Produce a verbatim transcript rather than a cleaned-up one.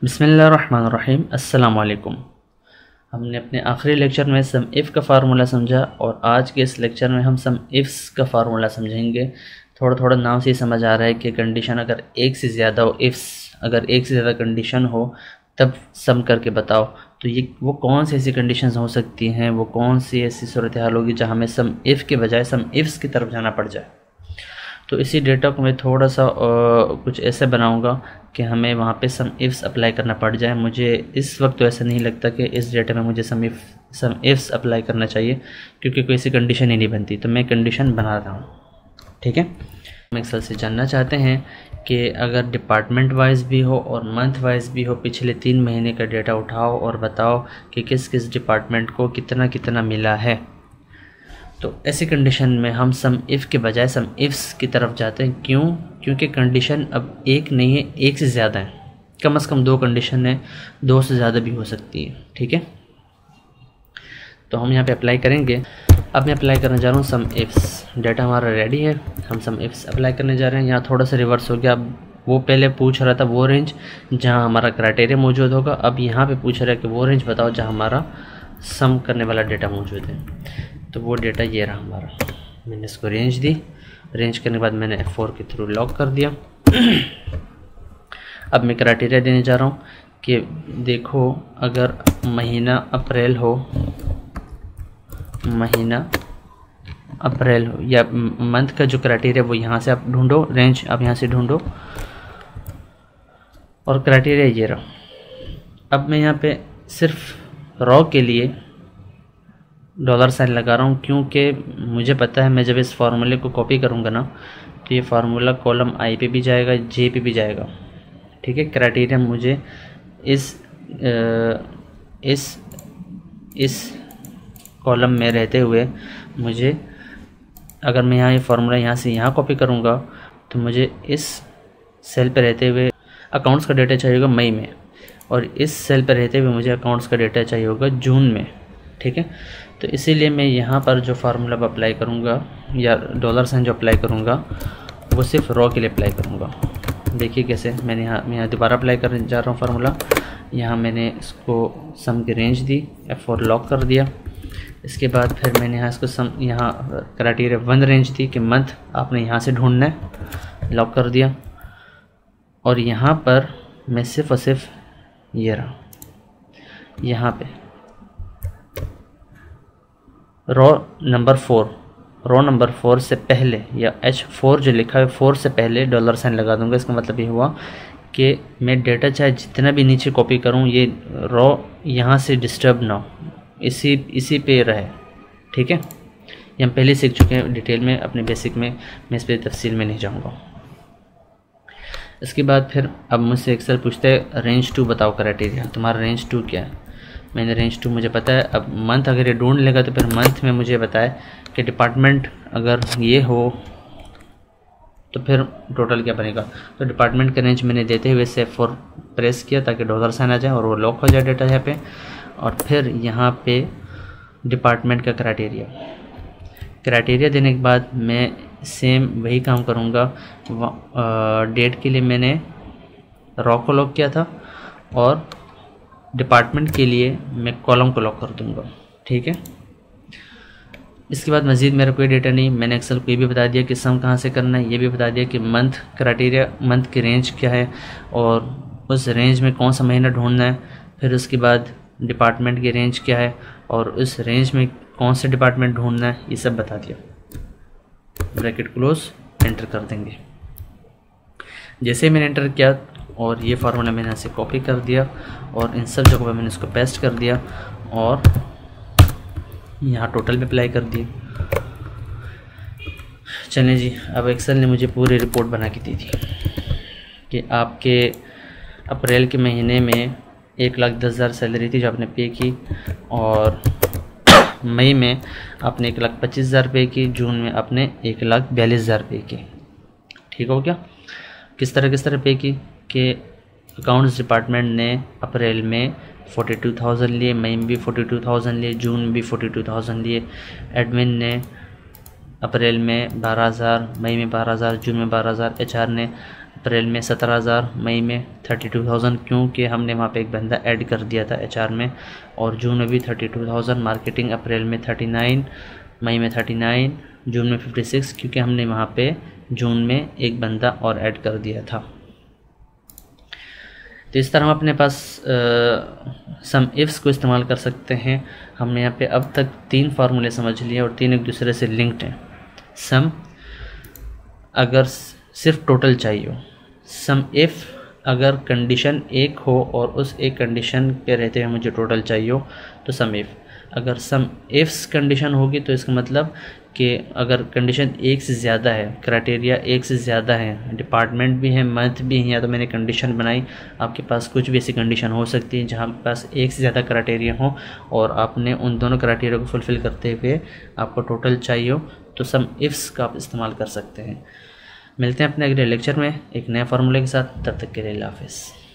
बिस्मिल्लाहिर्रहमानिर्रहीम। अस्सलाम वालेकुम। हमने अपने आखिरी लेक्चर में सम इफ़ का फार्मूला समझा और आज के इस लेक्चर में हम सम इफ़्स का फार्मूला समझेंगे। थोड़ा थोड़ा नाम से ही समझ आ रहा है कि कंडीशन अगर एक से ज़्यादा हो, इफ़्स अगर एक से ज़्यादा कंडीशन हो तब सम करके बताओ। तो ये वो कौन सी ऐसी कंडीशंस हो सकती हैं, वो कौन सी ऐसी सूरत हाल होगी जहाँ हमें सम इफ़ के बजाय सम इफ़्स की तरफ जाना पड़ जाए। तो इसी डेटा को मैं थोड़ा सा आ, कुछ ऐसे बनाऊंगा कि हमें वहाँ पे सम इफ़्स अप्लाई करना पड़ जाए। मुझे इस वक्त तो ऐसा नहीं लगता कि इस डेटा में मुझे sum if sum ifs apply करना चाहिए, क्योंकि कोई ऐसी कंडीशन ही नहीं बनती। तो मैं कंडीशन बना रहा हूँ, ठीक है। हम एक्सेल से जानना चाहते हैं कि अगर डिपार्टमेंट वाइज भी हो और मंथ वाइज भी हो, पिछले तीन महीने का डेटा उठाओ और बताओ कि किस किस डिपार्टमेंट को कितना कितना मिला है। तो ऐसी कंडीशन में हम सम इफ़ के बजाय सम इफ़्स की तरफ जाते हैं। क्यों? क्योंकि कंडीशन अब एक नहीं है, एक से ज़्यादा है। कम से कम दो कंडीशन है, दो से ज़्यादा भी हो सकती है, ठीक है। तो हम यहाँ पे अप्लाई करेंगे। अब मैं अप्लाई करने जा रहा हूँ सम इफ़्स। डेटा हमारा रेडी है, हम सम इफ़्स अप्लाई करने जा रहे हैं। यहाँ थोड़ा सा रिवर्स हो गया। अब वो पहले पूछ रहा था वो रेंज जहाँ हमारा क्राइटेरिया मौजूद होगा, अब यहाँ पे पूछ रहा है कि वो रेंज बताओ जहाँ हमारा सम करने वाला डेटा मौजूद है। तो वो डेटा ये रहा हमारा। मैंने इसको रेंज दी, रेंज करने के बाद मैंने एफ फोर के थ्रू लॉक कर दिया। अब मैं क्राइटेरिया देने जा रहा हूँ कि देखो अगर महीना अप्रैल हो, महीना अप्रैल हो या मंथ का जो क्राइटेरिया वो यहाँ से आप ढूंढो, रेंज आप यहाँ से ढूंढो और क्राइटेरिया ये रहा। अब मैं यहाँ पे सिर्फ रॉ के लिए डॉलर साइन लगा रहा हूँ, क्योंकि मुझे पता है मैं जब इस फार्मूले को कॉपी करूँगा ना तो ये फार्मूला कॉलम आई पे भी जाएगा, जे पे भी जाएगा, ठीक है। क्राइटेरिया मुझे इस आ, इस इस कॉलम में रहते हुए मुझे, अगर मैं यहाँ ये फार्मूला यहाँ से यहाँ कॉपी करूँगा तो मुझे इस सेल पे रहते हुए अकाउंट्स का डेटा चाहिए होगा मई में, और इस सेल पर रहते हुए मुझे अकाउंट्स का डेटा चाहिए होगा जून में, ठीक है। तो इसीलिए मैं यहाँ पर जो फार्मूला अप्लाई करूँगा या डॉलर साइन जो अप्लाई करूँगा वो सिर्फ रॉ के लिए अप्लाई करूँगा। देखिए कैसे मैंने यहाँ मैं यहाँ दोबारा अप्लाई करने जा रहा हूँ फार्मूला। यहाँ मैंने इसको सम की रेंज दी, एफ फोर लॉक कर दिया। इसके बाद फिर मैंने यहाँ इसको सम यहाँ क्राइटेरिया वन रेंज दी कि मंथ आपने यहाँ से ढूंढना है, लॉक कर दिया। और यहाँ पर मैं सिर्फ और सिर्फ ये रहा, यहाँ पे row number four row number four से पहले या एच फोर जो लिखा है फोर से पहले डॉलर साइन लगा दूंगा। इसका मतलब ये हुआ कि मैं डेटा चाहे जितना भी नीचे कॉपी करूं ये रो यहाँ से डिस्टर्ब ना हो, इसी इसी पे रहे, ठीक है। ये हम पहले सीख चुके हैं डिटेल में अपने बेसिक में, मैं इस पर तफसील में नहीं जाऊँगा। इसके बाद फिर अब मुझसे एक्सेल पूछते हैं रेंज टू बताओ क्राइटेरिया, तुम्हारा रेंज टू क्या है। मैंने रेंज टू मुझे पता है। अब मंथ अगर ये ढूंढ लेगा तो फिर मंथ में मुझे बताए कि डिपार्टमेंट अगर ये हो तो फिर टोटल क्या बनेगा। तो डिपार्टमेंट का रेंज मैंने देते हुए से फोर प्रेस किया ताकि डॉलर साइन आ जाए और वो लॉक हो जाए डेटा यहाँ पे। और फिर यहाँ पे डिपार्टमेंट का क्राइटेरिया क्राइटेरिया देने के बाद मैं सेम वही काम करूँगा। डेट के लिए मैंने रॉ को लॉक किया था और डिपार्टमेंट के लिए मैं कॉलम को लॉक कर दूंगा, ठीक है। इसके बाद मज़ीद मेरा कोई डेटा नहीं। मैंने एक्सेल को ये भी बता दिया कि सम कहाँ से करना है, ये भी बता दिया कि मंथ क्राइटेरिया मंथ की रेंज क्या है और उस रेंज में कौन सा महीना ढूंढना है। फिर उसके बाद डिपार्टमेंट की रेंज क्या है और उस रेंज में कौन से डिपार्टमेंट ढूंढना है, ये सब बता दिया। ब्रैकेट क्लोज, एंटर कर देंगे। जैसे मैंने एंटर किया और ये फार्मूला मैंने ऐसे कॉपी कर दिया और इन सब जगहों पर मैंने इसको पेस्ट कर दिया और यहाँ टोटल पे अप्लाई कर दिया। चलें जी, अब एक्सेल ने मुझे पूरी रिपोर्ट बना के दी थी कि आपके अप्रैल के महीने में एक लाख दस हज़ार सैलरी थी जो आपने पे की, और मई में आपने एक लाख पच्चीस हज़ार पे की, जून में आपने एक लाख बयालीस हज़ार पे की, ठीक हो क्या। किस तरह किस तरह पे की कि अकाउंट्स डिपार्टमेंट ने अप्रैल में फोर्टी टू थाउजेंड लिए, मई में भी फोर्टी टू थाउजेंड लिए, जून में भी फोर्टी टू थाउजेंड लिए। एडमिन ने अप्रैल में बारह हज़ार, मई में बारह हज़ार, जून में बारह हज़ार। एच आर ने अप्रैल में सत्रह हज़ार, मई में थर्टी टू थाउजेंड, क्योंकि हमने वहाँ पे एक बंदा ऐड कर दिया था एचआर में। और जून में भी थर्टी टू थाउजेंड, मार्केटिंग अप्रैल में थर्टी नाइन, मई में थर्टी नाइन, जून में फिफ्टी सिक्स, क्योंकि हमने वहाँ पे जून में एक बंदा और ऐड कर दिया था। तो इस तरह हम अपने पास सम इफ्स को इस्तेमाल कर सकते हैं। हमने यहाँ पे अब तक तीन फार्मूले समझ लिए और तीन एक दूसरे से लिंक्ड हैं। सम अगर सिर्फ टोटल चाहिए हो, सम इफ़ अगर कंडीशन एक हो और उस एक कंडीशन पे रहते हुए मुझे टोटल चाहिए हो तो सम इफ़। अगर सम इफ्स कंडीशन होगी तो इसका मतलब कि अगर कंडीशन एक से ज़्यादा है, क्राइटेरिया एक से ज़्यादा है, डिपार्टमेंट भी है, मंथ भी है, या तो मैंने कंडीशन बनाई, आपके पास कुछ भी ऐसी कंडीशन हो सकती है जहाँ पे पास एक से ज़्यादा क्राइटेरिया हो और आपने उन दोनों क्राइटेरिया को फुलफ़िल करते हुए आपको टोटल चाहिए हो तो सम इफ्स का आप इस्तेमाल कर सकते हैं। मिलते हैं अपने अगले लेक्चर में एक नए फार्मूले के साथ, तब तक के लिए अल्लाह हाफ़िज़।